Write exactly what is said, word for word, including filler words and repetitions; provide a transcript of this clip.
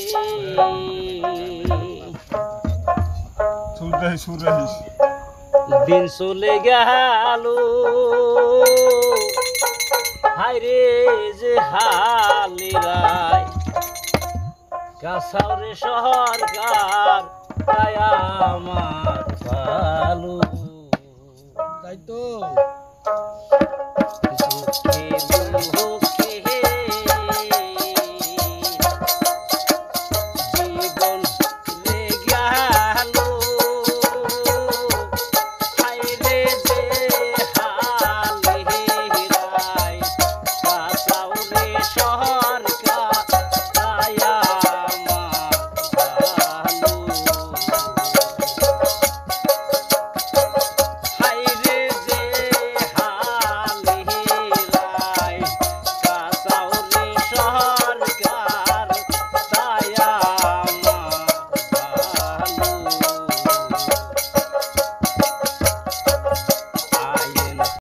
দিন চলে গেল হায়রে যে হালিরায় কাছাওরে সরকার তাই আমার ভালো তাই তো